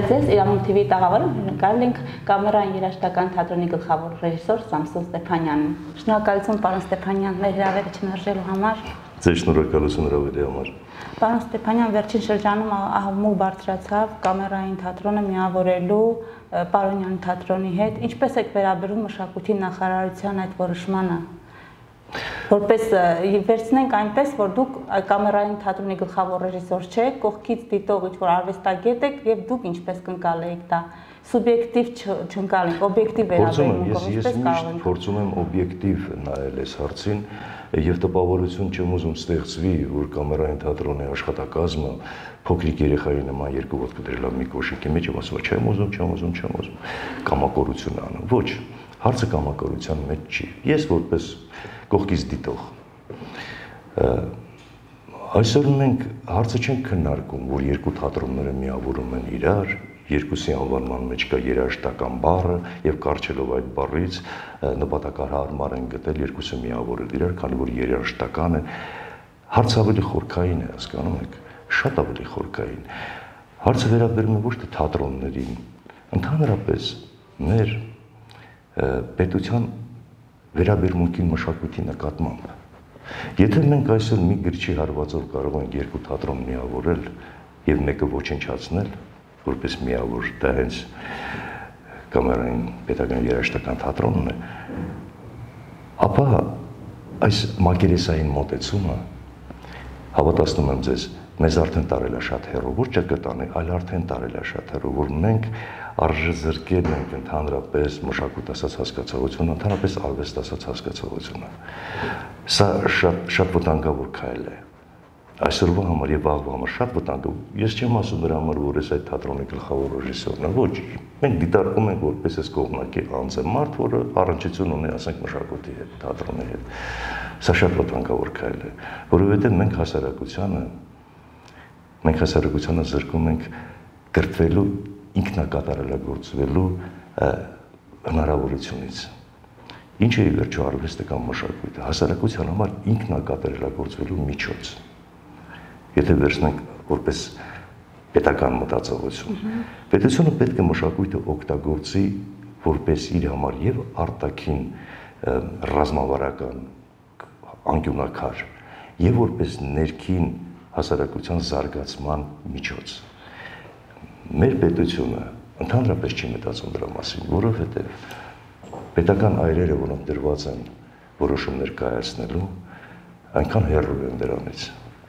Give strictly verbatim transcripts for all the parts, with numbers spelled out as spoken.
Բարև ձեզ, Իրանոն Թի վի տաղավարում նկարել ենք կամերային երաժշտական թատրոնի գլխավոր ռեժիսոր Սամսոն Ստեփանյանին։ Շնորհակալություն պարոն Ստեփանյան, մեր հրավերը չմերժելու համար։ Ձեզ շնորհակալություն հրավերի համար։ Պարոն Ստեփանյան, վերջին շրջանում ահամուր բարձրացավ կամերային թատրոնը միավորելու Պարոնյան թատրոնի հետ։ Ինչպես եք վերաբերում մշակույթի նախարարության այդ որոշմանը։ Որպես վերցնենք այնպես, որ դուք կամերային թատրոնի գլխավոր ռեժիսոր չեք, կողքից դիտող ինչ-որ արվեստագետ եք եւ դուք ինչպես կընկալեիք դա սուբյեկտիվ չընկալենք, օբյեկտիվ վերաբերմունքով ինչպես կարող ենք։ Փորձում եմ օբյեկտիվ նայել այս հարցին եւ տպավորություն չեմ ուզում ստեղծվի, որ կամերային թատրոնի աշխատակազմը փոքրիկ երեխայի նման երկու ոտք դրել մի կոշիկի մեջ եւ ասում չեմ ուզում, չեմ ուզում, չեմ ուզում, կամակորություն անում։ Ոչ, հարցը կամակորության մեջ չի։ Ես որպես կողքից դիտող այսօր մենք հարցը չենք քննարկում, որ երկու թատրոնները միավորում են իրար, երկուսի անվանման մեջ կա երաժշտական բառը եւ կարճելով այդ բառից նպատակահարմար են գտել երկուսը միավորել իրար, քանի որ երաժշտական է, հարցը ավելի խորքային է, հասկանում եք, շատ ավելի խորքային։ Հարցը վերաբերում է ոչ թե թատրոններին, ընդհանրապես մեր պետության վերաբերմունքին մշակույթի նկատմամբ։ Եթե մենք այսօր մի գրչի հարվածով կարող ենք երկու թատրոն միավորել եւ մեկը ոչնչացնել, որպես միավոր, դա հենց կամերային պետական երաժշտական թատրոնն է, ապա այս մակերեսային մոտեցումը, հավատացնում եմ ձեզ, մեզ արդեն տարել է շատ հեռու, ոչ ճակատանի, այլ արդեն տարել է շատ հեռու, որ մենք արժեզրկել ենք ընդհանրապես մշակույթ ասած հասկացողությունը, ընդհանրապես արվեստ ասած հասկացողությունը։ Սա շատ շատ վտանգավոր քայլ է։ Այսօրվա համար եւ վաղվա համար շատ վտանգավոր։ Ես չեմ ասում դրա համար, որ ես այդ թատրոնի գլխավոր ռեժիսորն եմ, ոչ։ Մենք դիտարկում ենք որպես այս կողմնակի անձ է մարդ, որը առնչություն ունի, ասենք, մշակույթի հետ, թատրոնի հետ։ Սա շատ վտանգավոր քայլ է, որովհետեւ մենք հասարակությանը մենք հասարակությանը զրկում ենք կրթվելու ինքնակատարելագործվելու հնարավորությունից։ Ինչ է ի վերջո արվեստը կամ մշակույթը, հասարակության համար ինքնակատարելագործվելու միջոց։ Եթե վերցնենք որպես պետական մտածողություն, պետությունը պետք է մշակույթը օգտագործի որպես իր համար եւ արտաքին ռազմավարական անկյունակար եւ որպես ներքին հասարակության զարգացման միջոց։ Մեր պետությունը ընդհանրապես չի մտածում դրա մասին, որովհետև պետական այրերը, որոնք դրված են որոշումներ կայացնելու, այնքան հեռու են դրանից։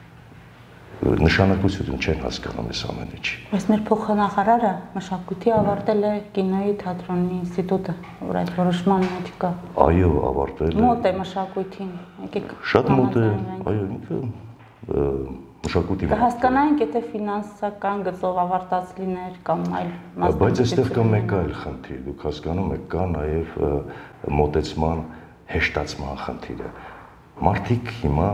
Նշանակություն չեն հասկանում այս ամեն ինչի։ Բայց մեր փոխնախարարը մշակույթի ավարտել է կինոյի թատրոնի ինստիտուտը, որ այդ որոշման մեջ կա։ Այո, ավարտել է։ Մոտ է մշակույթին, եկեք։ Շատ մոտ է, այո, ինքը մշակույթի կհասկանայինք, եթե ֆինանսական գծով ավարտած լիներ կամ այլ մասնագիտություն։ Բայց այստեղ կա մեկ այլ խնդիր, դուք հասկանում եք, կա նաև մոտեցման հեշտացման խնդիրը։ Մարդիկ հիմա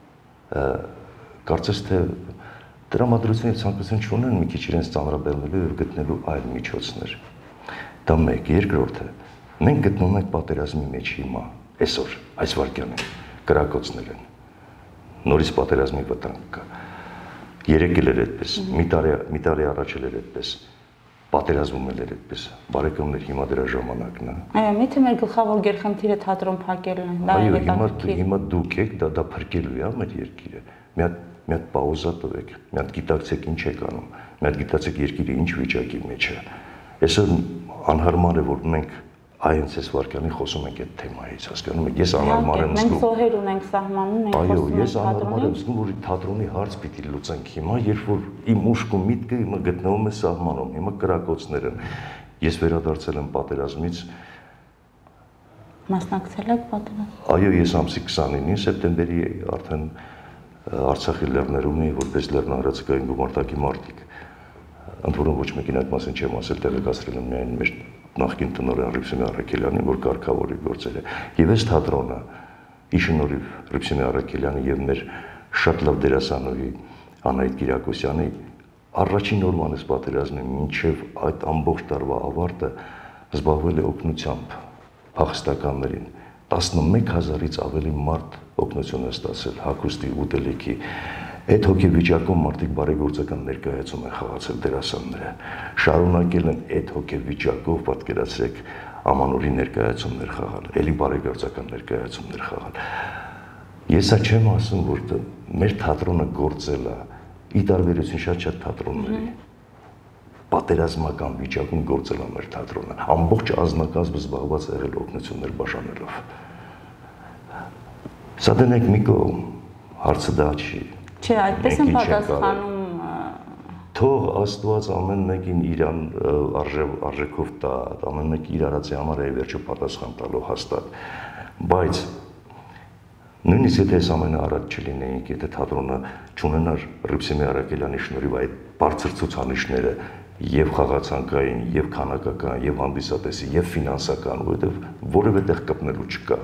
կարծես թե տրամադրության ցանկություն չունեն մի քիչ իրենց ծանրաբեռնելու եւ գտնելու այլ միջոցներ։ Դա մեկ, երկրորդը, մենք գտնվում ենք պատերազմի մեջ հիմա, այսօր, այս վայրկյանին, կրակոցներ են։ Նորից պատերազմի վտանգ կա։ Երեք էլ էր այդպես, մի տարի մի տարի առաջ էլ էր այդպես, պատերազմում էլ էր այդպես։ Բարեկամներ, հիմա դրա ժամանակն է։ Այո, միթե մեր գլխավոր գերխնդիրը թատրոն փակելն է։ Այո, հիմա հիմա դուք եք, դա դա փրկելու է մեր երկիրը։ Մի հատ մի հատ պաուզա տվեք, մի հատ գիտակցեք ինչ եք անում, մի հատ գիտակցեք երկիրը ինչ վիճակի մեջ է։ Այսօր անհարմար է, որ մենք Այնց այս վարքյանին խոսում ենք այդ թեմայից, հասկանում եք, ես անհարմար եմ զգում։ Մենք սոհեր ունենք սահմանում, ենք խոսում ենք թատրոնից։ Այո, ես անհարմար եմ զգում, որ թատրոնի հարց պիտի լուծենք հիմա, երբ որ իմ ուշք ու միտքը հիմա գտնվում է սահմանում, հիմա կրակոցներ են։ Ես վերադարձել եմ պատերազմից։ Մասնակցել եք պատերազմ։ Այո, ես ամսի քսանինին սեպտեմբերի արդեն Արցախի լեռներում էի, որպես լեռնահարցակային գումարտակի մարտիկ։ Ընդ որում ոչ մեկին այդ մասին չեմ ասել, տեղեկացրել եմ միայն մեր նախկին տնօրեն Հռիփսիմե Առաքելյանին, որ կարգավորի գործել է։ Եվ այս թատրոնը ի շնորհիվ Հռիփսիմե Առաքելյանի եւ մեր շատ լավ դերասանուհի Անահիտ Կիրակոսյանի առաջին օրվանից պատերազմի մինչև այդ ամբողջ տարվա ավարտը զբաղվել է օգնությամբ փախստականներին։ տասնմեկ հազարից ավելի մարդ օգնություն է ստացել հագուստի, ուտելիքի Այդ հոգեվիճակում մարդիկ բարեգործական ներկայացում են խաղացել դերասանները, շարունակել են այդ հոգեվիճակով, պատկերացրեք, ամանորի ներկայացումներ խաղալ, էլի բարեգործական ներկայացումներ խաղալ։ Ես սա չեմ ասում, որ մեր թատրոնը գործել է, ի տարբերություն շատ-շատ թատրոնների, պատերազմական վիճակում գործել է մեր թատրոնը, ամբողջ ազնագազմը զբաղված եղել օգնություններ բաժանելով։ Սա դնենք մի կողմ, հարցը դա չի։ Չէ, այդպես են պատասխանում։ Թող Աստված ամեն մեկին իրան արժեքով տա, ամեն մեկ իր արածի համար է վերջը պատասխան տալու հաստատ։ Բայց նույնիսկ եթե այս ամենը առաջ չլինեինք, եթե թատրոնը չունենար Հռիփսիմի Արաքելյանի շնորհիվ այդ բարձր ցուցանիշները եւ խաղացանկային, եւ քանակական, եւ հանդիսատեսի, եւ ֆինանսական, որովհետեւ որևէ տեղ կպնելու չկա։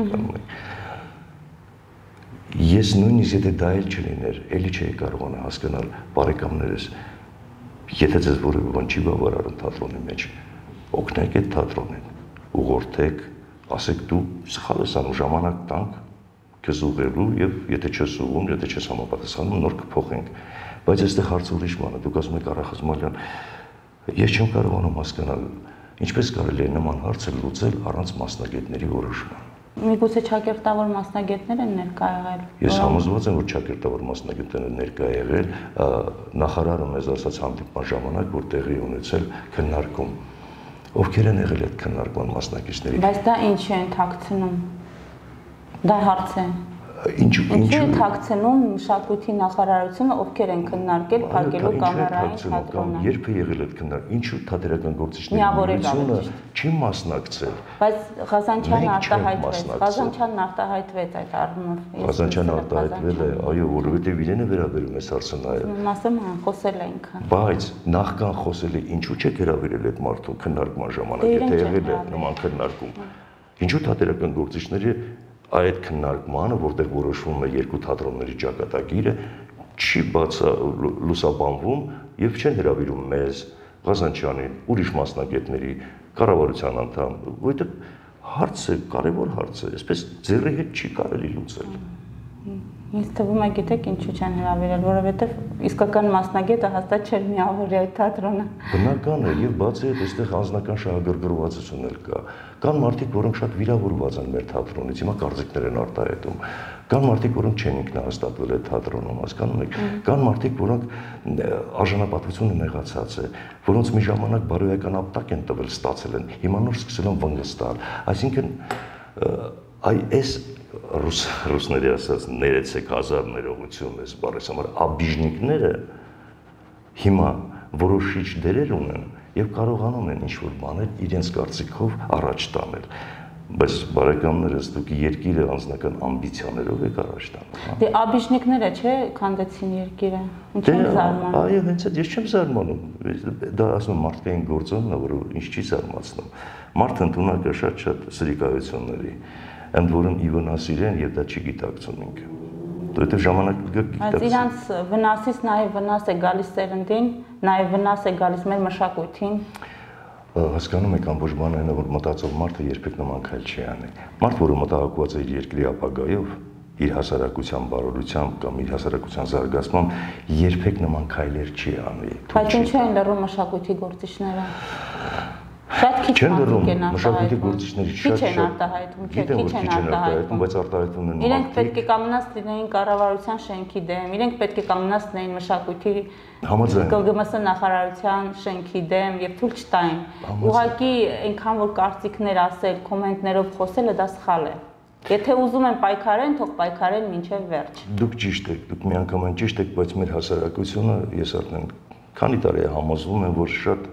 Ես նույնիսկ եթե դա էլ չլիներ, էլի չէի կարողանա հասկանալ բարեկամներս, եթե ձեզ որևէ բան չի բավարարում թատրոնի մեջ, օգնեք այդ թատրոնին, ուղղորդեք, ասեք դու սխալ ես անում, ժամանակ տանք քեզ ուղղելու եւ եթե չես ուղղում, եթե չես համապատասխանում, նոր կփոխենք։ Բայց այստեղ հարցը ուրիշ բան է, դուք ասում եք Արա Խզմալյան, ես չեմ կարողանում հասկանալ, ինչպես կարելի է նման հարցը լուծել առանց մասնագետների որոշման։ Միգուցե ճակերտավոր մասնագետներ են ներկա եղել։ Ես համոզված եմ, որ ճակերտավոր մասնագետներ են ներկա եղել, նախարարը մեզ ասաց հանդիպման ժամանակ, որ տեղի ունեցել քննարկում։ Ովքեր են եղել այդ քննարկման մասնակիցների։ Բայց դա ինչ է ընթացնում։ Դա հարց է։ Ինչու ինչու է թաքցնում մշակույթի նախարարությունը, ովքեր են քննարկել փակելու կամերային թատրոնը։ Երբ է եղել այդ քննարկումը, ինչու թատերական գործիչների միությունը չի մասնակցել։ Բայց Ղազանչյանը արտահայտվեց, Ղազանչյանն արտահայտվեց այդ առումով։ Ղազանչյանը արտահայտվել է, այո, որովհետև իրեն է վերաբերում այս հարցը նայել։ Ասեմ, խոսել է ինքը։ Բայց նախքան խոսել է, ինչու՞ չեք հրավիրել այդ մարդուն քննարկման ժամանակ, եթե եղել է նման քննարկում։ Ինչու թատերական գործիչները այդ քննարկմանը, որտեղ որոշվում է երկու թատրոնների ճակատագիրը, չի բացա լուսաբանվում եւ չեն հրավիրում մեզ, Ղազանչյանին, ուրիշ մասնագետների, կառավարության անդամ, որովհետեւ հարցը կարևոր հարց է, այսպես ձեռի հետ չի կարելի լուծել։ Ինձ թվում է, գիտեք, ինչու չեն հրավիրել, որովհետեւ իսկական մասնագետը հաստատ չէր միավորի այդ թատրոնը։ Բնական է, եւ բացի այդ, այստեղ անձնական շահագրգռվածություն էլ կա։ Կան մարդիկ, որոնք շատ վիրավորված են մեր թատրոնից, հիմա կարծիքներ են արտահայտում։ Կան մարդիկ, որոնք չեն ինքնահաստատվել այդ թատրոնում, հասկանում եք։ Կան մարդիկ, որոնք արժանապատվությունը նեղացած է, որոնց մի ժամանակ բարոյական ապտակ են տվել, ստացել են, հիմա նոր սկսել են վնգստալ։ Այսինքն այ այս ռուս ռուսների ասած ներեցեք հազար ներողություն էս բառից համար աբիժնիկները հիմա որոշիչ դերեր ունեն եւ կարողանում են ինչ-որ բաներ իրենց կարծիքով առաջ տանել, բայց բարեկամներս դուք երկիրը անձնական ամբիցիաներով եք առաջ տանում։ Դե աբիժնիկները չէ քանդեցին երկիրը։ Ինչ են զարմանում։ Այո, հենց այդ ես չեմ զարմանում։ Դա ասում եմ մարդկային գործոնն է, որ ինչ չի զարմացնում։ Մարդը ընդունակ է շատ-շատ սրիկայությունների, ընդ որում ի վնաս իրեն եւ դա չի գիտակցում ինքը։ Որովհետեւ ժամանակը գիտակցում։ Բայց իրանց վնասից նաեւ վնաս է գալիս սերնդին, նաեւ վնաս է գալիս մեր մշակույթին։ Հասկանում եք, ամբողջ բանը այն է, որ մտածող մարդը երբեք նման քայլ չի անի։ Մարդ, որը մտահոգված է իր երկրի ապագայով, իր հասարակության բարօրությամբ կամ իր հասարակության զարգացմամբ, երբեք նման քայլեր չի անի։ Բայց ինչու են լռում մշակույթի գործիչները։ Շատ քիչ չեն լռում են մշակույթի գործիչների շատ շատ արտահայտում, քիչ են արտահայտում, բայց արտահայտվում են իրենք պետք է կանգնած լինեին կառավարության շենքի դեմ, իրենք պետք է կանգնած լինեին մշակույթի ԿԳՄՍ նախարարության շենքի դեմ եւ թույլ չտային։ Ուղղակի այնքան որ կարծիքներ ասել, կոմենտներով խոսելը դա սխալ է։ Եթե ուզում են պայքարեն, թող պայքարեն մինչև վերջ։ Դուք ճիշտ եք, դուք միանգամայն ճիշտ եք, բայց մեր հասարակությունը, ես արդեն քանի տարի է համոզվում եմ, որ շատ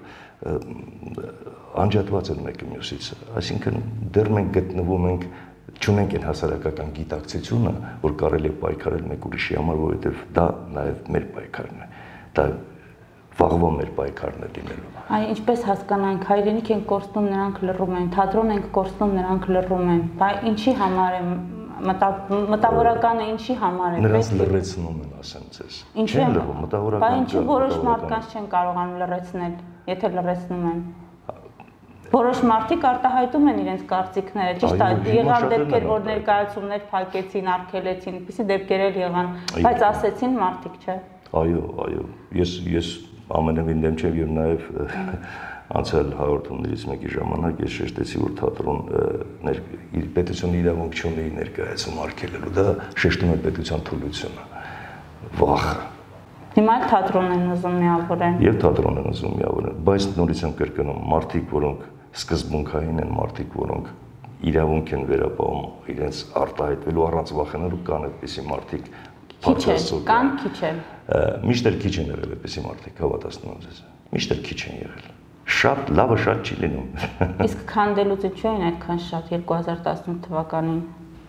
անջատված են մեկը մյուսից, այսինքն դեռ մենք գտնվում ենք, չունենք այն հասարակական գիտակցությունը, որ կարելի է պայքարել մեկ ուրիշի համար, որովհետև դա նաև մեր պայքարն է, դա վաղվա մեր պայքարն է լինելու։ Այ ինչպես հասկանանք, հայրենիք ենք կորցնում, նրանք լռում են, թատրոն ենք կորցնում, նրանք լռում են, բայց ինչի համար է մտավորականը ինչի համար է։ Նրանց լռեցնում են, ասեմ ձեզ։ Չեն լռում, մտավորականը։ Բայց ինչի որոշ մարդկանց չեն կարողանում լռեցնել, եթե լռեցնում են։ Որոշ մարդիկ արտահայտում են իրենց կարծիքները, ճիշտ է, եղան դեպքեր, որ ներկայացումներ փակեցին, արգելեցին, այդպիսի դեպքեր էլ եղան, բայց ասեցին մարդիկ, չէ։ Այո, այո, ես ես ամենևին դեմ չեմ, եւ նաեւ անցյալ հաղորդումներից մեկի ժամանակ ես շեշտեցի, որ թատրոն իր պետության իրավունք չունի ներկայացում արգելելու, դա շեշտում է պետության թուլությունը, վախը։ Հիմա թատրոնն են ուզում միավորեն։ Եվ թատրոնն են ուզում միավորեն, բայց նորից եմ կրկնում, մարդիկ, որոնք սկզբունքային են, մարդիկ, որոնք իրավունք են վերապահում իրենց արտահայտվելու առանց վախենալու, կան այդպիսի մարդիկ, քիչ են, կան քիչ են։ Միշտ էլ քիչ են եղել այդպիսի մարդիկ, հավատացնում եմ ձեզ։ Միշտ էլ քիչ են եղել։ Շատ լավը շատ չի լինում։ Իսկ քանդելուց ինչու են այդքան շատ երկու հազար տասնութ թվականին։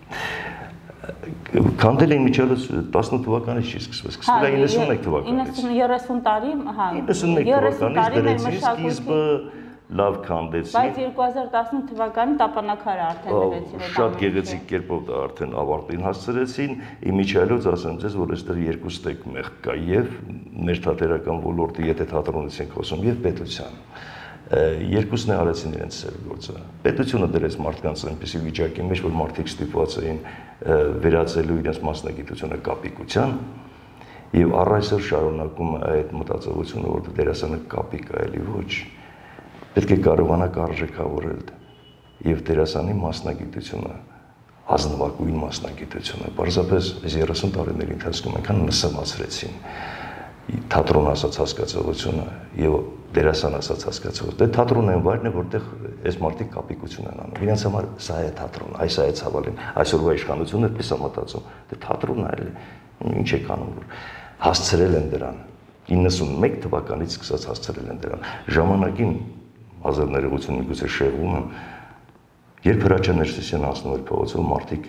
Քանդել էին միջալուց տասնութ թվականից չի սկսվել, սկսվել է իննսունմեկ թվականից։ երեսուն տարի, հա, իննսունմեկ թվականից դրեցին սկիզբը, լավ քանդեցին։ Բայց երկու հազար տասնութ թվականին տապանակարը արդեն դրեցին։ Շատ գեղեցիկ կերպով դա արդեն ավարտին հասցրեցին, իմիջիալոց ասեմ ձեզ, որ այստեղ երկու ստեկ մեղք կա եւ ներթատերական ոլորտի, եթե թատրոնից ենք խոսում, եւ պետության։ Երկուսն է արեցին իրենց ծեր գործը։ Պետությունը դրեց մարդկանց այնպիսի վիճակի մեջ, որ մարդիկ ստիպված էին վերածելու իրենց մասնագիտությունը կապիկության, եւ առ այսօր շարունակում է այդ մտածողությունը, որ դերասանը կապիկ է, էլի ոչ։ Պետք է կարողանաք արժեքավորել եւ դերասանի մասնագիտությունը, ազնվագույն մասնագիտությունը, պարզապես այս երեսուն տարիների ընթացքում այնքան նսեմացրեցին թատրոն ասած հասկացողությունը եւ դերասան ասած հասկացողությունը։ Դե թատրոնն այն վայրն է, որտեղ այս մարդիկ կապիկություն են անում։ Իրենց համար սա է թատրոն, այս է ցավալին, այսօրվա իշխանությունը այդպես է մտածում։ Դե թատրոնն է, ինչ է կանում, որ հասցրել են դրան։ իննսունմեկ թվականից սկսած հասցրել են դրան։ Ժամանակին հազար ներողություն միգուցե շեղվում եմ, երբ Հրաչյա Ներսիսյանը անցնում էր փողոցով, մարդիկ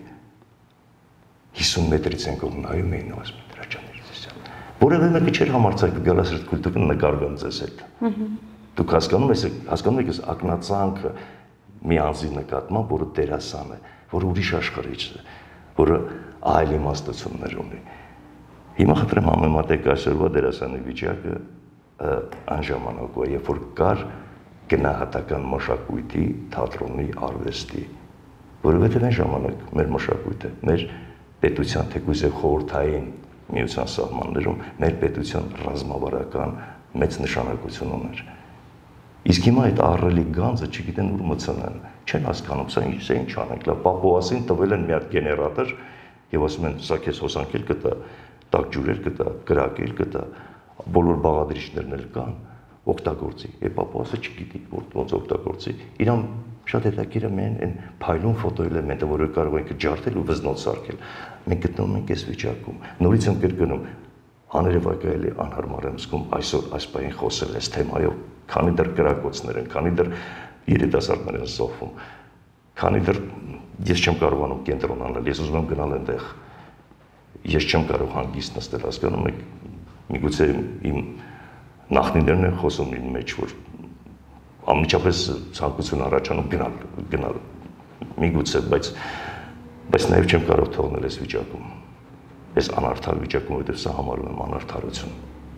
հիսուն մետրից են կողմ նայում էին ու ասում են Հրաչյա Ներսիսյան։ Որևէ մեկը չէր համարձակվում գալ ասել կուլտուրան նկարվեմ ձեզ հետ։ Դուք հասկանում եք, հասկանում եք այս ակնածանքը մի անձի նկատմամբ, որը դերասան է, որը ուրիշ աշխարհից է, որը այլ իմաստություններ ունի։ Հիմա խնդրեմ համեմատեք այսօրվա դերասանի վիճակը այն ժամանակվա, երբ որ կար գնահատական մշակույթի, թատրոնի, արվեստի, որովհետև այն ժամանակ մեր մշակույթը, մեր պետության թեկուզ եւ խորհրդային միության սահմաններում մեր պետության ռազմավարական մեծ նշանակություն ուներ։ Իսկ հիմա այդ ահռելի գանձը չգիտեն ուր մտցնեն, չեն հասկանում, սա ինչ է, ինչ անենք, լավ Պապուասին տվել են մի հատ գեներատոր եւ ասում են, սա քեզ հոսանքել կտա, տաք ջուրեր կտա, կրակել կտա, բոլոր բաղադրիչներն էլ կան, օգտագործի։ Եվ Պապուասը չգիտի, որ ոնց օգտագործի։ Իրան շատ հետաքրքիր է մեն այն փայլուն ֆոտոէլեմենտը, որը կարող ենք ջարդել ու վզնոց սարքել։ Մենք գտնվում ենք այս վիճակում։ Նորից եմ կրկնում, աներևակայելի անհարմար եմ զգում այսօր այս բանին խոսել այս թեմայով, քանի դեռ կրակոցներ են, քանի դեռ երիտասարդներ են զոհվում, քանի դեռ ես չեմ կարողանում կենտրոնանալ, ես ուզում եմ գնալ այնտեղ, ես չեմ կարող հանգիստ նստել, հասկանում եք, միգուցե իմ նախնիներն են խոսում իմ մեջ, որ անմիջապես ցանկություն առաջանում գնալ, գնալ, միգուցե, բայց բայց նաև չեմ կարող թողնել այս վիճակում, այս անարդար վիճակում, որտեղ սա համարում եմ անարդարություն։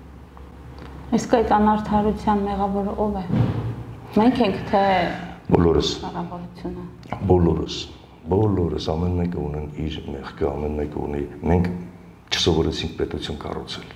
Իսկ այդ անարդարության մեղավորը ով է։ Մենք ենք թե բոլորս։ Կառավարությունը։ Բոլորս, բոլորս, ամեն մեկը ունեն իր մեղքը, ամեն մեկը ունի, մենք չսովորեցինք պետություն կառուցել։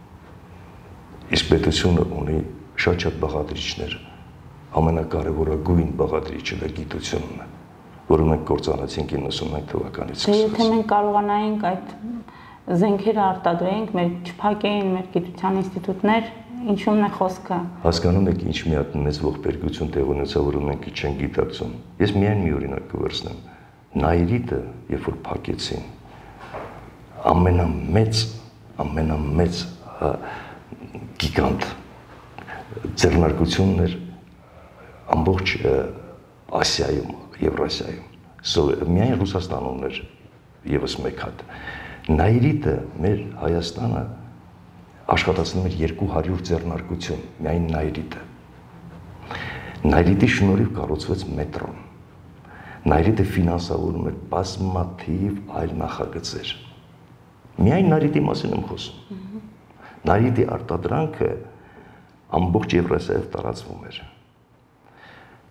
Իսկ պետությունը ունի շատ-շատ բաղադրիչներ, ամենակարևորագույն բաղադրիչը դա գիտությունն է, որը մենք կործանեցինք իննսունմեկ թվականից սկսած։ Դե եթե մենք կարողանայինք այդ զենքերը արտադրեինք, մեր չփակեին մեր գիտության ինստիտուտներ, ինչու՞մն է խոսքը։ Հասկանում եք, ինչ մի հատ մեծ ողբերգություն տեղ ունեցավ, որ մենք չենք գիտակցում։ Ես միայն մի օրինակ կվերցնեմ։ Նայիրիտը, երբ որ փակեցին, ամենամեծ, ամենամեծ գիգանտ ձեռնարկությունն էր ամբողջ Ասիայում, Եվրասիայում, միայն Ռուսաստանում էր եւս մեկ հատ։ Նայիրիտը մեր Հայաստանը աշխատացնում էր երկու հարյուր ձեռնարկություն, միայն Նայիրիտը։ Նայիրիտի շնորհիվ կառուցվեց մետրոն։ Նայիրիտը ֆինանսավորում էր բազմաթիվ այլ նախագծեր։ Միայն Նայիրիտի մասին եմ խոսում։ Նայիրիտի արտադրանքը ամբողջ Եվրասիայով տարածվում էր։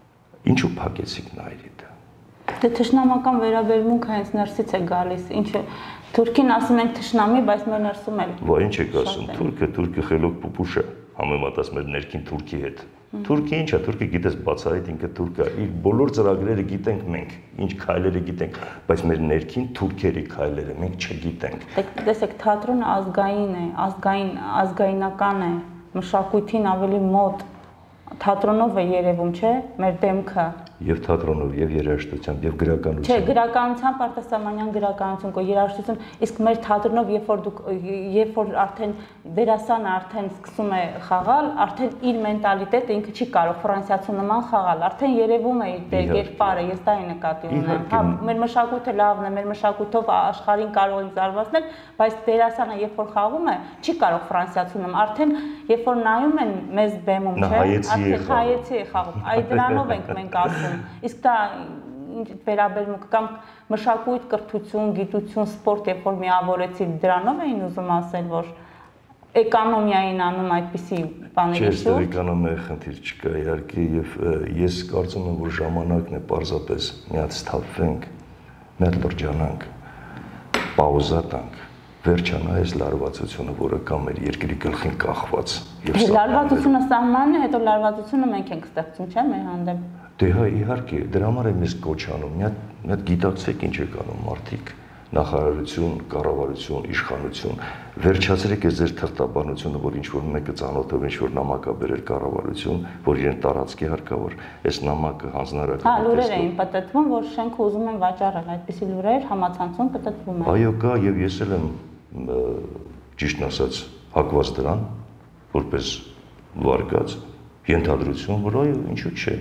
Ինչու փակեցիք Նայիրիտը։ Դե թշնամական վերաբերմունքը հենց ներսից է գալիս, ինչը Թուրքին ասում ենք թշնամի, բայց մեր ներսում էլ։ Ո՞й ինչ եք ասում, Թուրքը, Թուրքը խելոք պուպուշ է, համեմատած մեր ներքին Թուրքի հետ։ Թուրքը ինչ է, Թուրքը գիտես բացահայտ ինքը Թուրք է, իր բոլոր ծրագրերը գիտենք մենք, ինչ քայլերը գիտենք, բայց մեր ներքին թուրքերի քայլերը մենք չգիտենք։ Տեսեք, թատրոնը ազգային է, ազգային, ազգայնական է, մշակույթին ավելի մոտ, թատրոնով է երևում, չէ՞, մեր դեմքը։ Եվ թատրոնով, եւ երաժշտությամբ, եւ գրականությամբ։ Չէ, գրականությամբ արտասահմանյան գրականություն կա, երաժշտություն, իսկ մեր թատրոնով, երբ որ դուք երբ որ արդեն դերասանը արդեն սկսում է խաղալ, արդեն իր մենտալիտետը ինքը չի կարող ֆրանսիացու նման խաղալ, արդեն երևում է իր կերպարը, ես դա եմ նկատի ունեմ։ Հա, մեր մշակույթը լավն է, մեր մշակույթով աշխարհին կարող ենք զարմացնել, բայց դերասանը երբ որ խաղում է, չի կարող ֆրանսիացու նման, արդեն երբ որ նայում են մեզ բեմում, չէ՞, արդեն հայեցի է խաղում, այ դրանով ենք մենք ասում։ Իսկ դա վերաբերում կամ մշակույթ, կրթություն, գիտություն, սպորտ, երբ որ միավորեցի դրանով էին ուզում ասել, որ էկոնոմիային անում այդպիսի բաների շուրջ։ Չէ, էկոնոմիայի խնդիր չկա իհարկե, եւ ես կարծում եմ, որ ժամանակն է պարզապես մի հատ սթափվենք, մի հատ լրջանանք, պաուզա տանք, վերջանա այս լարվածությունը, որը կա մեր երկրի գլխին կախված։ Լարվածությունը սահմանն է, հետո լարվածությունը մենք ենք ստեղծում, չէ՞, մեր հանդեպ։ Դե հա իհարկե, դրա համար եմ ես կոչ անում, մի հատ գիտակցեք ինչ եք անում մարդիկ, նախարարություն, կառավարություն, իշխանություն, վերջացրեք այս ձեր թղթաբանությունը, որ ինչ-որ մեկը ծանոթով ինչ-որ նամակ է բերել կառավարություն, որ իրեն տարածքի հարկավոր, այս նամակը հանձնարարական։ Հա, լուրեր էին պատտվում, որ շենքը ուզում են վաճառել, այդպիսի լուրեր համացանցում պատտվում են։ Այո, կա, եւ ես էլ եմ ճիշտն ասած հակված դրան, որպես վարկած ենթադրություն, որ այո, ինչու՞ չէ։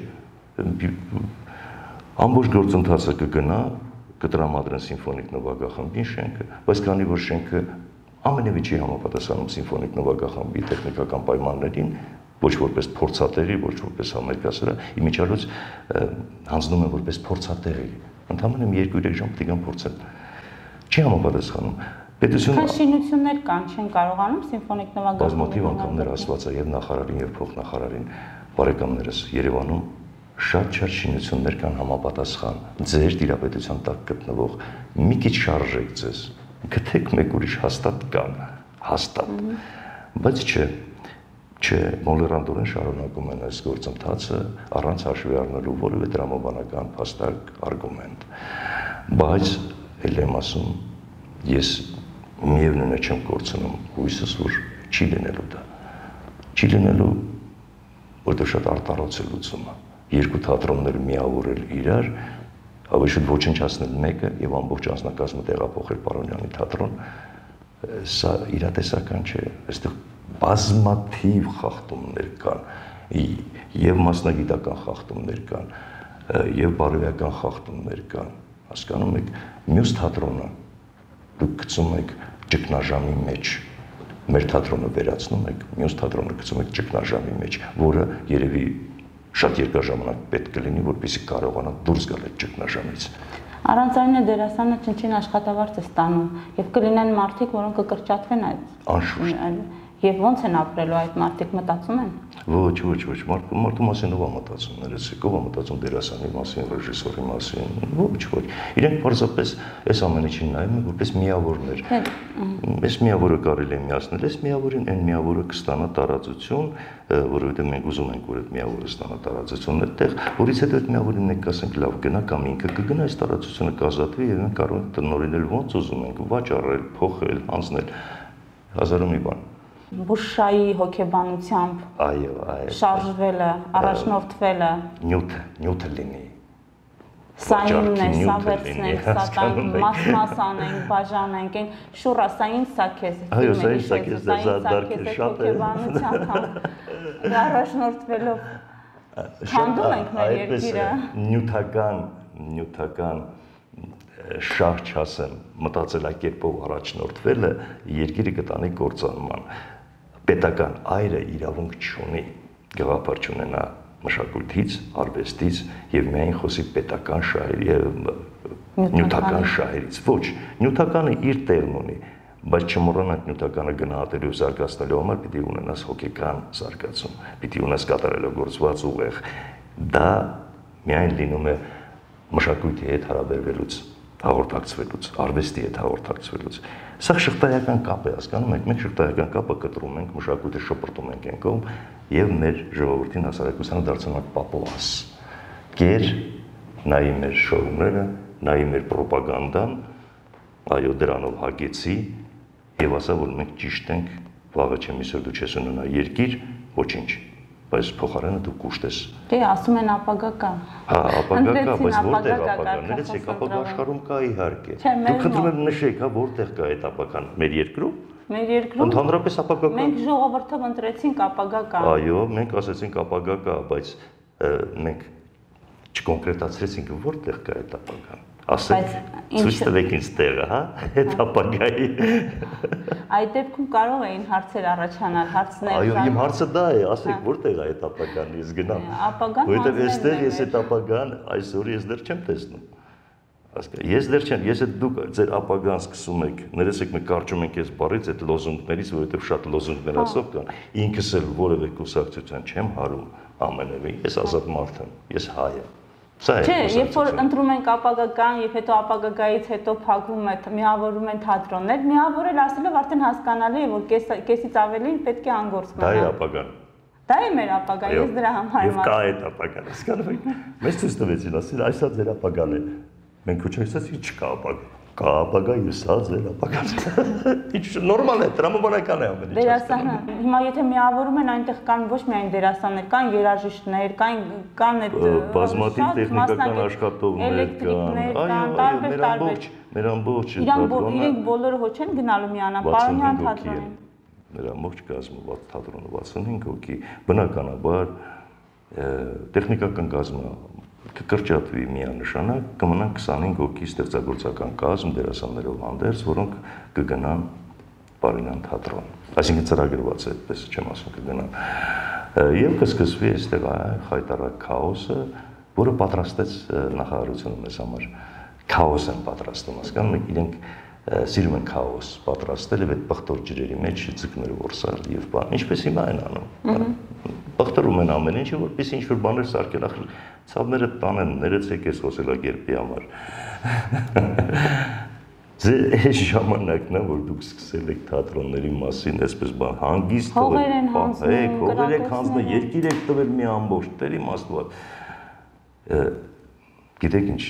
Ամբողջ գործընթացը կգնա, կտրամադրեն սիմֆոնիկ նվագախմբին շենքը, բայց քանի որ շենքը ամենևի չի համապատասխանում սիմֆոնիկ նվագախմբի տեխնիկական պայմաններին, ոչ որպես փորձատերի, ոչ որպես համերգասրա, իմիջիալոց հանձնում են որպես փորձատերի։ Ընդհանրապես երկու-երեք ժամ պետք է փորձեն։ Չի համապատասխանում։ Պետությունը շինություններ կան, չեն կարողանում սիմֆոնիկ նվագախմբի։ Բազմաթիվ անգամներ ասված է եւ նախարարին եւ փոխնախարարին, բարեկամներս Երևանում շատ-շատ շինություններ կան համապատասխան ձեր տիրապետության տակ գտնվող, մի քիչ շարժեք ձեզ, գտեք մեկ ուրիշ հաստատ կան, հաստատ, բայց չէ, չէ, մոլերանտորեն շարունակում են այս գործընթացը առանց հաշվի առնելու որևէ տրամաբանական փաստարկ արգումենտ, բայց էլ եմ ասում, ես միևնույն է չեմ կորցնում հույսս, որ չի լինելու դա, չի լինելու, որտեղ շատ արտարոց է լուծումը։ Երկու թատրոններ միավորել իրար, ավելի շուտ ոչնչացնել մեկը եւ ամբողջ անձնակազմը տեղափոխել Պարոնյանի թատրոն, սա իրատեսական չէ, այստեղ բազմաթիվ խախտումներ կան, եւ մասնագիտական խախտումներ կան, եւ բարոյական խախտումներ կան, հասկանում եք, մյուս թատրոնը դուք գցում եք ճգնաժամի մեջ, մեր թատրոնը վերացնում եք, մյուս թատրոնը գցում եք ճգնաժամի մեջ, որը երևի շատ երկար ժամանակ պետք կլինի, որպեսզի կարողանա դուրս գալ այդ ճգնաժամից։ Առանց այն դերասանը չնչին աշխատավարձ է ստանում եւ կլինեն մարդիկ, որոնք կկրճատվեն այդ։ Անշուշտ։ Եվ ոնց են ապրելու այդ մարդիկ, մտածում են։ Ոչ, ոչ, ոչ, մարդու մարդու մասին ով է մտածում, ներեցեք, ով է մտածում դերասանի մասին, ռեժիսորի մասին, ոչ, ոչ։ Իրենք պարզապես այս ամենը չի նայում, որպես միավորներ։ Այս միավորը կարելի է միացնել, այս միավորին այն միավորը կստանա տարածություն, որովհետև մենք ուզում ենք, որ այդ միավորը ստանա տարածություն այդտեղ, որից հետո այդ միավորին մենք կասենք լավ գնա կամ ինքը կգնա, այս տարածությունը կազատվի եւ մենք կարող ենք տնօրինել ոնց ուզում ենք, վաճառել, փոխել, հանձնել, հազարը մի բան։ Բուշայի հոգեբանությամբ այո, այո, շարժվելը, առաջնորդվելը, նյութը, նյութը լինի։ Սա ինն է, սա վերցնենք, սա տանք, մաս-մաս անենք, բաժանենք, այն շուռա, սա ինձ սա քեզ։ Այո, սա ինձ սա քեզ, սա դարքեր շատ է։ Հոգեբանությամբ առաջնորդվելով քանդում ենք մեր երկիրը։ Նյութական, նյութական շահ չասեմ, մտածելակերպով առաջնորդվելը երկիրը կտանի կործանման։ Պետական այրը իրավունք չունի գաղափար չունենա մշակույթից, արվեստից եւ միայն խոսի պետական շահերի եւ նյութական շահերից։ Ոչ, նյութականը իր տեղն ունի, բայց չմոռանանք նյութականը գնահատելու եւ զարգացնելու համար պիտի ունենաս հոգեկան զարգացում, պիտի ունենաս կատարելագործված ուղեղ։ Դա միայն լինում է մշակույթի հետ հարաբերվելուց, հաղորդակցվելուց, արվեստի հետ հաղորդակցվելուց։ Սա շղթայական կապ է, հասկանում եք, մենք շղթայական կապը կտրում ենք, մշակույթը շպրտում ենք այն կողմ եւ մեր ժողովրդին հասարակությանը դարձնում ենք պապուաս։ Գեր նայի մեր շոուները, նայի մեր ռոպագանդան, այո, դրանով հագեցի եւ ասա, որ մենք ճիշտ ենք, վաղը չեմ իսօր դու չես ունենա երկիր, ոչինչ, բայց փոխարենը դու կուշտես։ Դե ասում են ապագա կա։ Հա, ապագա կա, բայց որտեղ ապագան, ներեցեք, ապագա աշխարհում կա իհարկե։ Դուք խնդրում եմ նշեք, հա, որտեղ կա այդ ապագան, մեր երկրում։ Մեր երկրում ընդհանրապես ապագա կա։ Մենք ժողովրդով ընտրեցինք ապագա կա։ Այո, մենք ասացինք ապագա կա, բայց մենք չկոնկրետացրեցինք որտեղ կա այդ ապագան։ Ասեք, ցույց տվեք ինձ տեղը, հա, այդ ապագայի։ Այդ դեպքում կարող էին հարցեր առաջանալ, հարցներ։ Այո, իմ հարցը դա է, ասեք, որտեղ է այդ ապագան, ես գնամ։ Ապագան որտեղ էստեղ ես այդ ապագան այսօր ես դեռ չեմ տեսնում։ Հասկանա, ես դեռ չեմ, ես այդ դուք ձեր ապագան սկսում եք, ներեցեք մենք կարճում ենք այս բառից այդ լոզունգներից, որովհետև շատ լոզունգներ ասով կան, ինքս էլ որևէ կուսակցության չեմ հարում ամենևին, ես ազատ մարդ եմ, ես հայ եմ։ Չէ, երբ որ ընտրում ենք ապագական եւ հետո ապագայից հետո փակվում է, միավորում են թատրոններ, միավորել ասելով արդեն հասկանալի է, որ կեսից ավելին պետք է անգործ մնա։ Դա է ապագան։ Դա է մեր ապագան, ես դրա համար եմ։ Եվ կա այդ ապագան, հասկանում եք։ Մեզ ցույց տվեցին, ասել, այսա ձեր ապագան է։ Մենք ուչացեցի չկա ապագա։ Կա ապագա եւ սա ձեր ապագան։ Ինչ նորմալ է, տրամաբանական է ամեն ինչ։ Դերասանը, հիմա եթե միավորում են, այնտեղ կան ոչ միայն դերասաններ, կան երաժիշտներ, կան կան այդ բազմաթիվ տեխնիկական աշխատողներ կան։ Այո, մեր ամբողջ, մեր ամբողջ թատրոնը։ Իրենք բոլորը ոչ են գնալու միանալ Պարոնյան թատրոնին։ Մեր ամբողջ կազմը թատրոնը վաթսունհինգ հոգի, բնականաբար տեխնիկական կազմը կկրճատվի միանշանակ, կմնան քսանհինգ հոգի ստեղծագործական կազմ դերասաններով հանդերձ, որոնք կգնան Պարոնյան թատրոն։ Այսինքն ծրագրված է, այդպես չեմ ասում կգնան։ Եվ կսկսվի այստեղ խայտարակ քաոսը, որը պատրաստեց նախարարությունը մեզ համար։ Քաոս են պատրաստում, հասկանում եք, իրենք սիրում են քաոս պատրաստել եւ այդ պղտոր ջրերի մեջ ձկներ որսալ եւ բան, ինչպես հիմա են անում։ Պղտորում են ամեն ինչը, որպեսզի ինչ-որ բաներ սարքեն, ախր ցավները տանեն, ներեցեք ես խոսելագերբի համար։ Ձեր այս ժամանակն է, որ դուք սկսել եք թատրոնների մասին, այսպես բան, հանգիստ հողեր են հանձնում, հողեր եք հանձնում, երկիր եք տվել մի ամբողջ, Տեր իմաստված։ Գիտեք ինչ,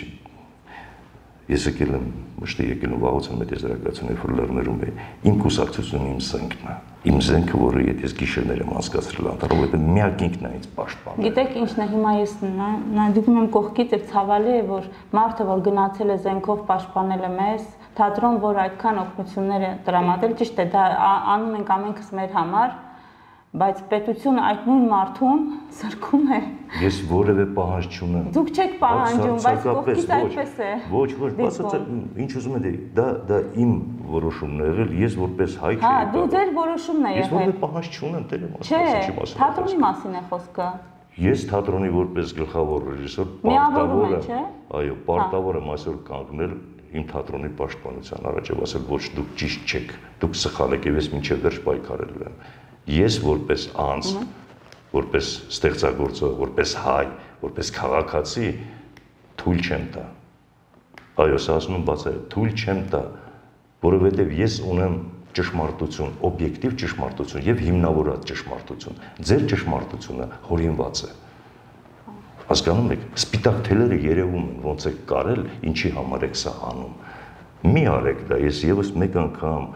ես եկել եմ, մշտի եկել եմ վաղուց եմ այդ եզրակացություն, երբ որ լեռներում էի, իմ կուսակցությունը իմ զենքն է, իմ զենքը, որը եթե ես գիշերներ եմ անցկացրել անտառով, այդ միակ ինքն է ինձ պաշտպանել։ Գիտեք ինչն է, հիմա ես նայում եմ կողքից եւ ցավալի է, որ մարդը, որ գնացել է զենքով պաշտպանել է մեզ, թատրոն, որ այդքան օգնություններ է տրամադրել, ճիշտ է, դա անում ենք ամենքս մեր համար, բայց պետությունը այդ նույն մարդուն սրկում է։ Ես որևէ պահանջ չունեմ։ Դուք չեք պահանջում, բայց կողքից այդպես է։ Ոչ, ոչ, բացատրը ինչ ուզում եք, դա դա իմ որոշումն է եղել, ես որպես հայ չէի։ Հա, դու ձեր որոշումն է եղել։ Ես որևէ պահանջ չունեմ, Տեր իմ ասած, ինչի մասին։ Թատրոնի մասին է խոսքը։ Ես թատրոնի որպես գլխավոր ռեժիսոր պարտավոր եմ, այո, պարտավոր եմ այսօր կանգնել իմ թատրոնի պաշտպանության առաջ եւ ասել ոչ դուք ճիշտ չեք, դուք սխալ եք եւ ես մինչեւ վերջ պայքարելու եմ։ Ես որպես անձ, որպես ստեղծագործող, որպես հայ, որպես քաղաքացի թույլ չեմ տա։ Այո, սա ասում եմ բացահայտ, թույլ չեմ տա, որովհետեւ ես ունեմ ճշմարտություն, օբյեկտիվ ճշմարտություն եւ հիմնավորած ճշմարտություն։ Ձեր ճշմարտությունը հորինված է։ Հասկանում եք, սպիտակ թելերը երևում են, ոնց է կարել, ինչի համար եք սա անում։ Մի արեք դա, ես եւս մեկ անգամ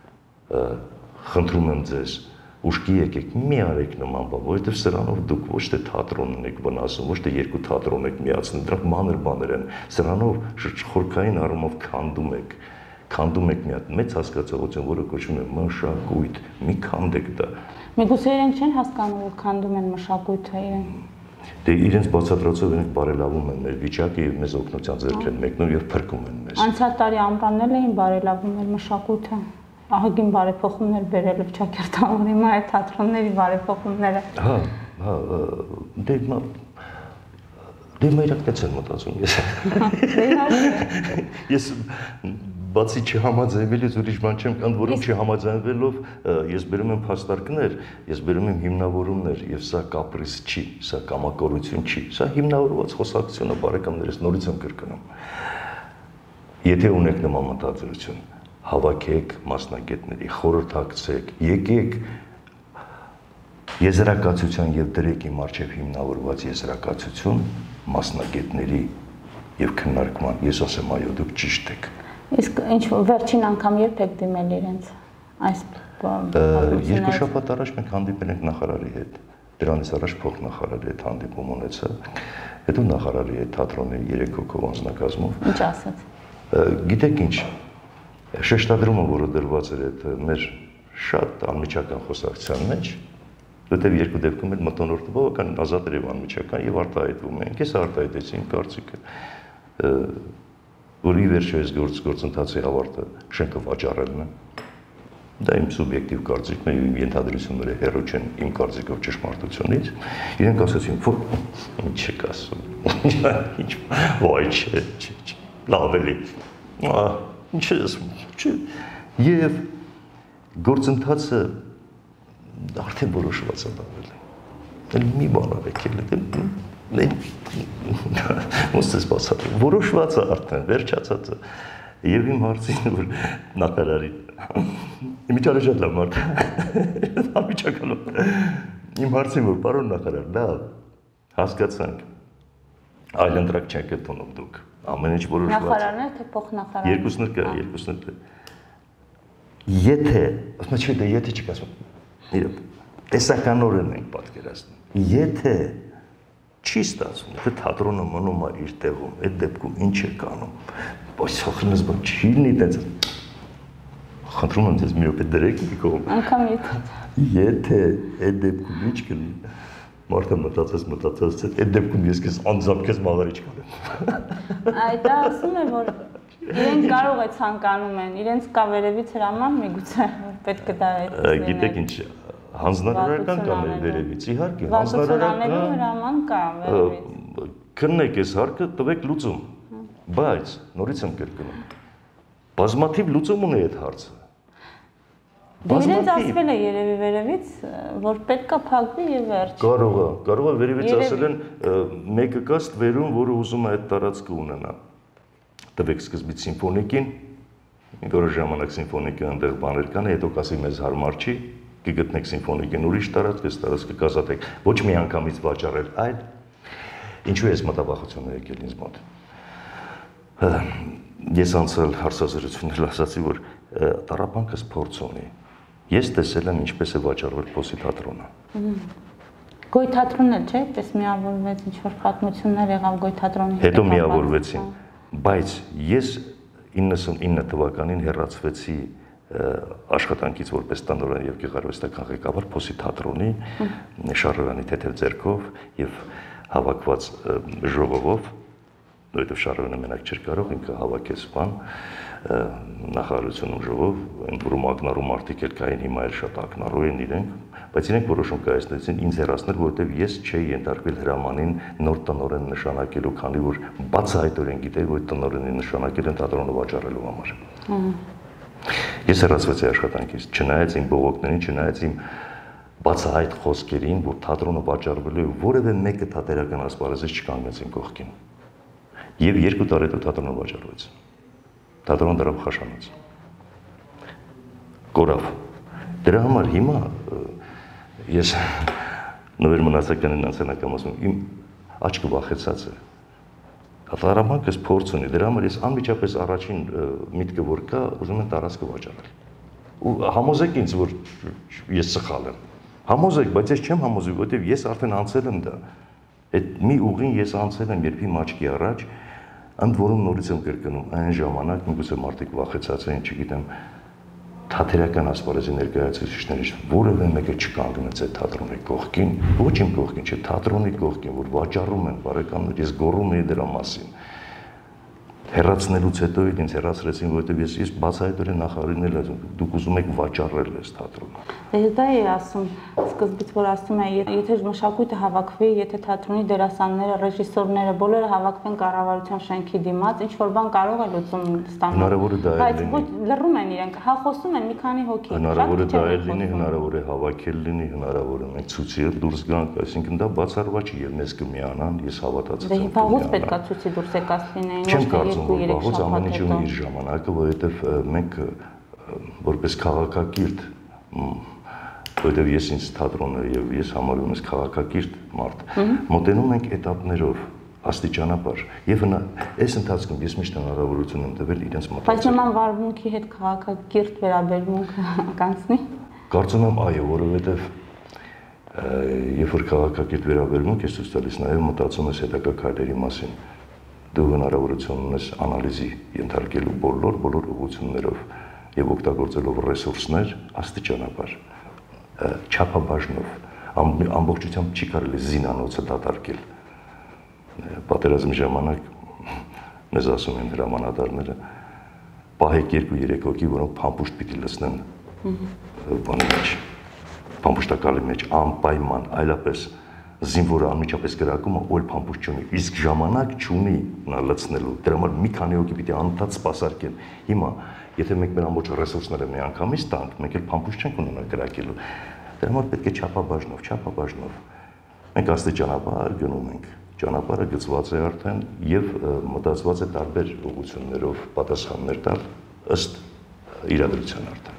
խնդրում եմ ձեզ, ուշքի եկեք, մի արեք նման բան, որովհետև սրանով դուք ոչ թե թատրոնն եք վնասում, ոչ թե երկու թատրոն եք միացնում, դրանք մանր բաներ են, սրանով խորքային առումով քանդում եք, քանդում եք մի հատ մեծ հասկացողություն, որը կոչվում է մշակույթ, մի քանդեք դա։ Միգուցե իրենք չեն հասկանում, որ քանդում են մշակույթը իրենք։ Դե իրենց բացատրոցով իրենք բարելավում են մեր վիճակը եւ մեզ օգնության ձեռք են մեկնում եւ փրկում են մեզ։ Անցյալ տարի ամռանել էին բարելավում մեր մշակույթը։ Ահագին բարեփոխումներ բերելով Չակերտավորի հիմա այդ թատրոնների բարեփոխումները։ Հա, հա, դե մա դե մայրակից եմ մտածում ես։ Ես բացի չհամաձայնվելուց ուրիշ բան չեմ կան, որոնք չհամաձայնվելով ես բերում եմ փաստարկներ, ես բերում եմ հիմնավորումներ, եւ սա կապրիս չի, սա կամակորություն չի, սա հիմնավորված խոսակցություն է, բարեկամներս, նորից եմ կրկնում։ Եթե ունեք նման մտածողություն, հավաքեք մասնագետների, խորհրդակցեք, եկեք եզրակացության եւ դրեք իմ առջեւ հիմնավորված եզրակացություն մասնագետների եւ քննարկման, ես ասեմ այո, դուք ճիշտ եք։ Իսկ ինչ վերջին անգամ երբ եք դիմել իրենց այս երկու շաբաթ առաջ մենք հանդիպել ենք նախարարի հետ։ Դրանից առաջ փոխնախարարի հետ հանդիպում ունեցա։ Հետո նախարարի հետ թատրոնի երեք հոգով անձնակազմով։ Ինչ ասաց։ Գիտեք ինչ, շեշտադրումը, որը դրված էր այդ մեր շատ անմիջական խոսակցության մեջ, որտեղ երկու դեպքում էլ մտոնորդը բավական ազատ էր եւ անմիջական եւ արտահայտվում ենք։ Ես արտահայտեցի իմ կարծիքը, որ ի վերջո այս գործ գործընթացի ավարտը շենքը վաճառելն է։ Դա իմ սուբյեկտիվ կարծիքն է, իմ ենթադրությունները հեռու չեն իմ կարծիքով ճշմարտությունից։ Իրենք ասացին, որ ինչ եք ասում։ Ինչ, ոայ, չէ, չէ, լավ էլի։ Ինչ ես ասում։ Եվ գործընթացը արդեն որոշված է դառել։ Էլ մի բան արեք էլ, ոնց բացատրեմ, որոշված է արդեն, վերջացած է։ Եվ իմ հարցին, որ նախարարի, իմիջալը շատ լավ մարդ, ամիջականով, իմ հարցին, որ պարոն նախարար, լավ, հասկացանք, այլ ընտրակ չենք տոնում դուք, ամեն ինչ որոշված է։ Նախարարն է, թե փոխնախարարն է։ Երկուսն էլ կա, երկուսն էլ կա։ Եթե, ասում չէ, դե եթե չեք ասում, տեսականորեն ենք պատկերացնում, եթե չի ստացվում, եթե թատրոնը մնում է իր տեղում, այդ դեպքում ինչ է կանում, բայց սոխնես բան չի լինի տենց, խնդրում եմ ձեզ մի րոպե դրեք մի կողմ։ Անգամ եթե։ Եթե այդ դեպքում ինչ կլինի, մարդը մտածես, մտածես, այդ դեպքում ես քեզ անձամբ քեզ մաղարիչ կանեմ։ Այդ ասում է, որ իրենք կարող է ցանկանում են, իրենց կա վերևից հրաման, միգուցե պետք է դա այդպես լինի։ Գիտեք ինչ, հանձնարարական կա մեր վերևից, իհարկե, հանձնարարական հրաման կա վերևից։ Քննեք այս հարկը, տվեք լուծում, բայց նորից եմ կրկնում, բազմաթիվ լուծում ունի այդ հարցը։ Իրենց ասվել է երևի վերևից, որ պետք է փակվի եւ վերջ։ Կարող է, կարող է վերևից ասել են մեկը կա ստվերում, որը ուզում է այդ տարածքը ունենա։ Տվեք սկզբից սիմֆոնիկին, որը ժամանակ սիմֆոնիկը այնտեղ բաներ կան, հետո կասի մեզ հարմար չի, կգտնեք սիմֆոնիկին ուրիշ տարածք, այս տարածքը կազատեք, ոչ մի անգամից վաճառել, այլ ինչու է այս մտավախությունը եկել ինձ մոտ։ Ես անցել հարցազրույցներ ասացի, որ տառապանքս փորձ ունի։ Ես տեսել եմ ինչպես է վաճառվել Փոսի թատրոնը։ Գոյ թատրոնն էլ չէ, այդպես միավորվեց, ինչ որ պատմություններ եղավ Գոյ թատրոնի հետ։ Հետո միավորվեցին, բայց ես իննսունինը թվականին հեռացվեցի աշխատանքից որպես տնօրեն եւ գեղարվեստական ղեկավար Փոսի թատրոնի Շարոյանի թեթև ձեռքով եւ հավաքված ժողովով, որովհետեւ Շարոյանը մենակ չէր կարող, ինքը հավաքեց բան նախարարությունում ժողով, ընդ որում ակնառու մարդիկ էլ կային, հիմա էլ շատ ակնառու են իրենք, բայց իրենք որոշում կայացնեցին ինձ հեռացնել, որովհետեւ ես չէի ենթարկվել հրամանին նոր տնօրեն նշանակելու, քանի որ բացահայտորեն գիտեի, որ տնօրենի նշանակել են թատրոնը վաճառելու համար։ Ես հեռացվեցի աշխատանքից, չնայած իմ բողոքներին, չնայած իմ բացահայտ խոսքերին, որ թատրոնը վաճառվելու է, որևէ մեկը թատերական ասպարեզից չկանգնեց իմ կողքին։ Եվ երկու տարի հետո թատրոնը վաճառվեց։ Թատրոնը դրավ խաշանաց։ Կորավ։ Դրա համար հիմա ես նվեր մնացականին անցանական ասում, իմ աչքը վախեցած է։ Թատրոնամանքս փորձ ունի, դրա համար ես անմիջապես առաջին միտքը որ կա, ուզում եմ տարածքը վաճառել։ Ու համոզեք ինձ, որ ես սխալ եմ։ Համոզեք, բայց ես չեմ համոզի, որովհետև ես արդեն անցել եմ դա։ Այդ մի ուղին ես անցել եմ երբ իմ աչքի առաջ, ընդ որում նորից եմ կրկնում, այն ժամանակ միգուցե մարդիկ վախեցած էին, չգիտեմ, թատերական ասպարեզի ներկայացուցիչներից որևէ մեկը չկանգնեց այդ թատրոնի կողքին, ոչ իմ կողքին, չէ, թատրոնի կողքին, որ վաճառում են բարեկամներ, ես գոռում էի դրա մասին։ հեռացնելուց հետո ինձ հեռացրեցին, որովհետև ես ես բացահայտորեն նախարարինել եմ, դուք ուզում եք վաճառել այս թատրոնը։ Դե դա է ասում, սկզբից որ ասում է, եթե մշակույթը հավաքվի, եթե թատրոնի դերասանները, ռեժիսորները բոլորը հավաքվեն կառավարության շենքի դիմաց, ինչ որ բան կարող է լուծում ստանալ։ Հնարավոր է դա բայց ոչ լռում են իրենք, հա խոսում են մի քանի հոգի։ Հնարավոր է դա լինի, հնարավոր է հավաքել լինի, հնարավոր է մենք ցույցի դուրս գանք, այսինքն դա բացառված չի եւ մեզ կմիանան, ես հավատացած եմ։ Դե վաղուց պետքա ցույցի դուրս եկած լինեին, ոչ թե երկու երեք շաբաթ հետո։ Ամեն ինչ ունի իր ժամանակը, որովհետեւ մենք որպես քաղաքակիրթ, որովհետեւ ես ինձ թատրոնը եւ ես համարում եմ քաղաքակիրթ մարդ, մոտենում ենք этаպներով, աստիճանաբար եւ այս ընթացքում ես միշտ հնարավորություն եմ տվել իրենց մտածել։ Բայց նման վարմունքի հետ քաղաքակիրթ վերաբերմունք կանցնի։ Կարծում եմ այո, որովհետեւ երբ որ քաղաքակիրթ վերաբերմունք ես ցույց տալիս նաեւ մտածում ես հետագա քայլերի մասին։ Դու հնարավորություն ունես անալիզի ենթարկելու բոլոր բոլոր ուղղություններով եւ օգտագործելով ռեսուրսներ աստիճանաբար չափաբաժնով ամբողջությամբ չի կարելի զինանոցը դատարկել։ Պատերազմի ժամանակ մեզ ասում են հրամանատարները պահեք երկու երեք հոգի, որոնք փամփուշտ պիտի լցնեն բանի մեջ, փամփուշտակալի մեջ անպայման, այլապես զինվորը անմիջապես կրակում է, օր փամփուշտ չունի, իսկ ժամանակ չունի նա լցնելու։ Դրա համար մի քանի հոգի պիտի անընդհատ սպասարկեն։ Հիմա, եթե մենք մեր ամբողջ ռեսուրսները միանգամից տանք, մենք էլ փամփուշտ չենք ունենա կրակելու։ Դրա համար պետք է չափաբաժնով, չափաբաժնով։ Մենք աստիճանաբար գնում ենք։ Ճանապարհը գծված է արդեն եւ մտածված է տարբեր ուղղություններով պատասխաններ տալ ըստ իրադրության արդեն։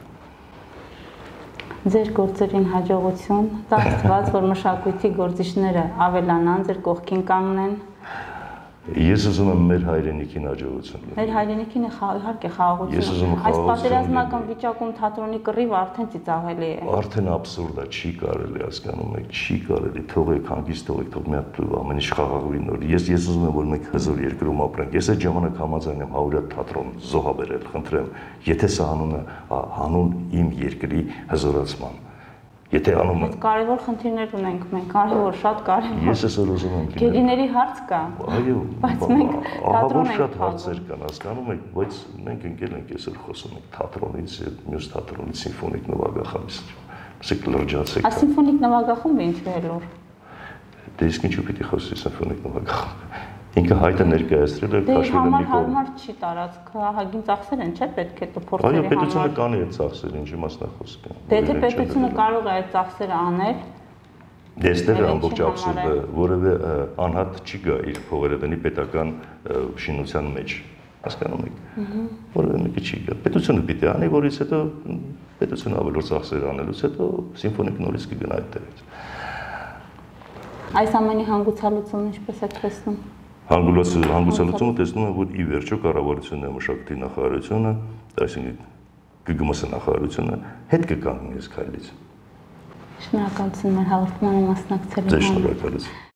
Ձեր գործերին հաջողություն, տաղտված որ մշակույթի գործիչները ավելանան, ձեր կողքին կանգնեն։ Ես ուզում եմ մեր հայրենիքին հաջողություն։ Մեր հայրենիքին է իհարկե խաղաղություն։ Այս պատերազմական վիճակում թատրոնի կռիվը արդեն ծիծաղելի է։ Արդեն աբսուրդ է, չի կարելի, հասկանում եք, չի կարելի, թողեք հանգիստ թողեք, թող մի հատ ամեն ինչ խաղաղվի նոր։ Ես ես ուզում եմ որ մենք հզոր երկրում ապրենք։ Ես այդ ժամանակ համաձայն եմ հարյուր հատ թատրոն զոհաբերել, խնդրեմ, եթե սա հանուն է հանուն իմ երկրի հզորացման։ Եթե անում ենք կարևոր խնդիրներ ունենք մենք, կարևոր, շատ կարևոր։ Ես այսօր ուզում եմ գիտեմ։ Գերիների հարց կա։ Այո, բայց մենք թատրոն ենք շատ հարցեր կան, հասկանում եք, բայց մենք ընկել ենք այսօր խոսում ենք թատրոնից, մյուս թատրոնից սիմֆոնիկ նվագախմբից։ Ասեք լրջացեք։ Ա սիմֆոնիկ նվագախումբը ինչու է լուր։ Դե իսկ ինչու պիտի խոսի սիմֆոնիկ նվագախումբը։ Ինքը հայտը ներկայացրել է քաշվել է մի կողմ։ Դե համար չի տարածքը, ահագին ծախսեր են, չէ՞ պետք է փորձերի համար։ Այո, պետությունը կանի այդ ծախսերը, ինչի մասնա խոսքը։ Դե եթե պետությունը կարող է այդ ծախսերը անել, դե այստեղ է ամբողջ աբսուրդը, որևէ անհատ չի գա իր փողերը դնի պետական շինության մեջ, հասկանում եք։ Որևէ մեկը չի գա։ Պետությունը պիտի անի, որից հետո պետությունը ավելորդ ծախսեր անելուց հետո սիմֆոնիկ նորից կգնա այդտեղից։ Այս ամենի հանգուցալուծումը ինչպես եք տեսնում։ Հանգուցալուծումը տեսնում եմ, որ ի վերջո կառավարությունն է մշակույթի նախարարությունը, այսինքն ԳԳՄՍ նախարարությունը հետ կկանգնի այս քայլից։ Շնորհակալություն մեր հաղորդմանը մասնակցելու համար։ Ձեզ շնորհակալություն։